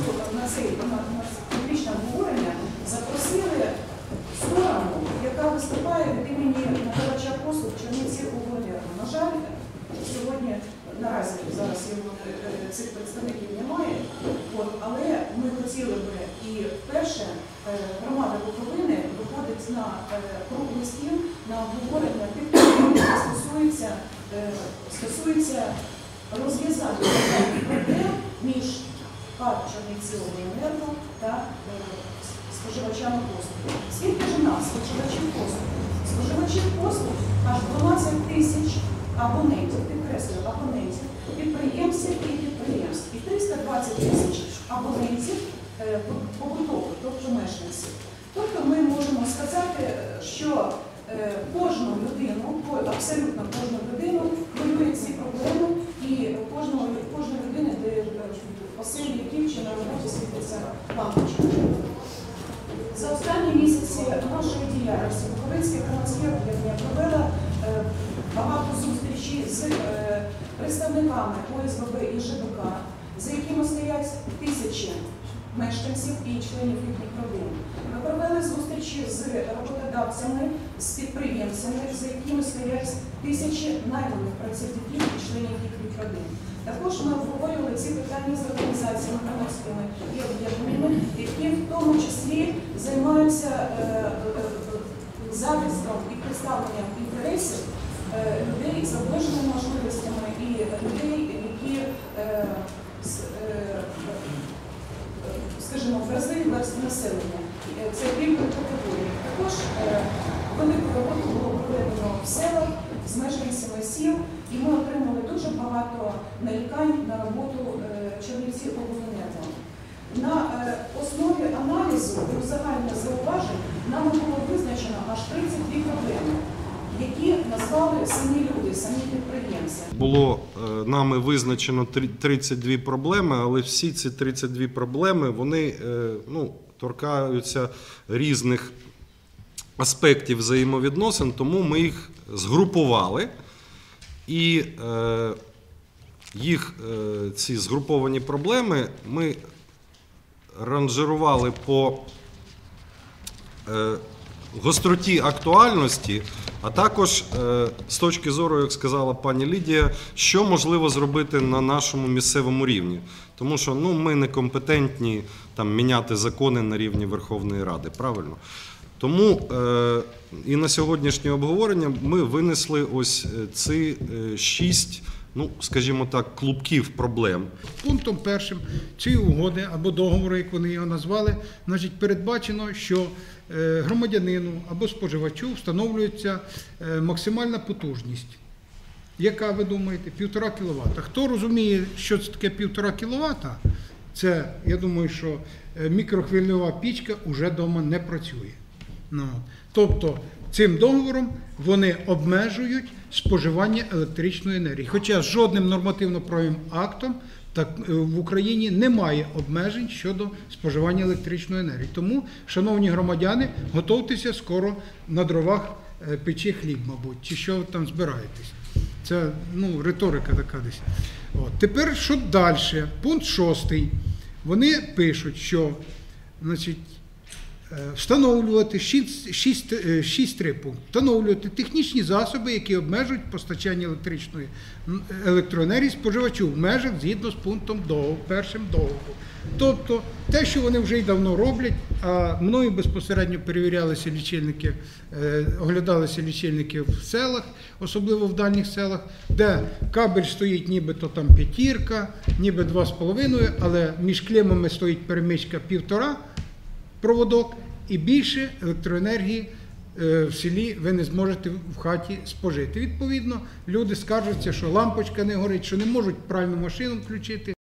на це публічне обговорення запросили сторону, яка виступає від імені надавача послуг Чернівцівобленерго. На жаль, сьогодні наразі зараз цих представників немає, але ми хотіли би і вперше громада Буковини виходить на круглий стіл, на обговорення тих питань, які стосуються розв'язання проблем між ПАТ Чернівцівобленерго та споживачами послуг. Скільки ж нас, споживачів послуг? Споживачів послуг аж 12 тисяч абонентів, підкреслюю, абонентів, підприємців і підприємств. І 320 тисяч абонентів побутових, тобто мешканців. Тобто ми можемо сказати, що кожну людину, абсолютно кожну людину хвилюють ці проблеми, і кожна людина, де в оселі яким чи на роботі світиться лампочка. За останні місяці нашої діяльності Буковинське громадське об'єднання провело багато зустрічей з представниками ОСББ і ЖБК, за якими стоять тисячі мешканців і членів їхніх родин. Ми провели зустрічі з роботодавцями, з підприємцями, за якими стоять тисячі найманих працівників і членів їхніх родин. Також ми обговорювали ці питання з організаціями громадськими і об'єднаннями, які в тому числі займаються захистом і представленням інтересів людей з обмеженими можливостями і людей, які, скажімо, вразливі верстви населення. Це пільгові категорії. Також велику роботу було проведено в селах з мешканцями сіл, і ми отримали дуже багато нарікань на роботу Чернівцівобленерго. На основі аналізу і узагальнення зауважень нами було визначено аж 32 проблеми, які назвали самі люди, самі підприємці. Було нами визначено 32 проблеми, але всі ці 32 проблеми, вони торкаються різних аспектів взаємовідносин, тому ми їх згрупували. І ці згруповані проблеми ми ранжирували по гостроті актуальності, а також з точки зору, як сказала пані Лідія, що можливо зробити на нашому місцевому рівні. Тому що ми не компетентні міняти закони на рівні Верховної Ради, правильно? Тому і на сьогоднішнє обговорення ми винесли ось ці 6, скажімо так, клубків проблем. Пунктом першим цієї угоди або договору, як вони його назвали, передбачено, що громадянину або споживачу встановлюється максимальна потужність. Яка, ви думаєте? 1,5 кВт. Хто розуміє, що це таке 1,5 кВт? Це, я думаю, що мікрохвильова пічка вже вдома не працює. Тобто цим договором вони обмежують споживання електричної енергії. Хоча з жодним нормативно-правовим актом в Україні немає обмежень щодо споживання електричної енергії. Тому, шановні громадяни, готуйтеся скоро на дровах печи хліб, мабуть, чи що ви там збираєтесь. Це риторика така десь. Тепер що далі? Пункт 6. Вони пишуть, що встановлювати 6.3 пункт. Встановлювати технічні засоби, які обмежують постачання електроенергії споживачу в межах згідно з пунктом першим договору. Тобто те, що вони вже й давно роблять, а мною безпосередньо перевірялися лічильники, оглядалися лічильники в селах, особливо в дальніх селах, де кабель стоїть нібито там 5, ніби 2,5, але між клемами стоїть перемичка 1,5 проводок, і більше електроенергії в селі ви не зможете в хаті спожити. Відповідно, люди скаржаться, що лампочка не горить, що не можуть пральну машину включити.